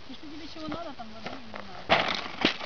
Если тебе чего надо, там воды не надо.